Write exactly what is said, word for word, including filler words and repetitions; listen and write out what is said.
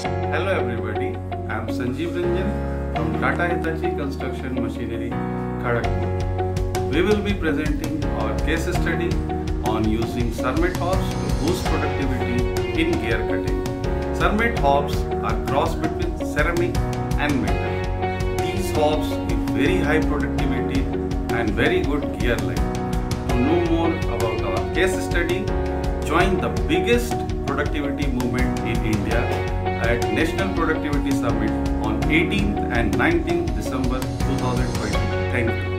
Hello everybody, I am Sanjeev Ranjan from Tata Hitachi Construction Machinery, Kharagpur. We will be presenting our case study on using Cermet hobs to boost productivity in gear cutting. Cermet hobs are cross between ceramic and metal. These hobs give very high productivity and very good gear life. To know more about our case study, join the biggest productivity movement in India at National Productivity Summit on eighteenth and nineteenth December two thousand twenty. Thank you.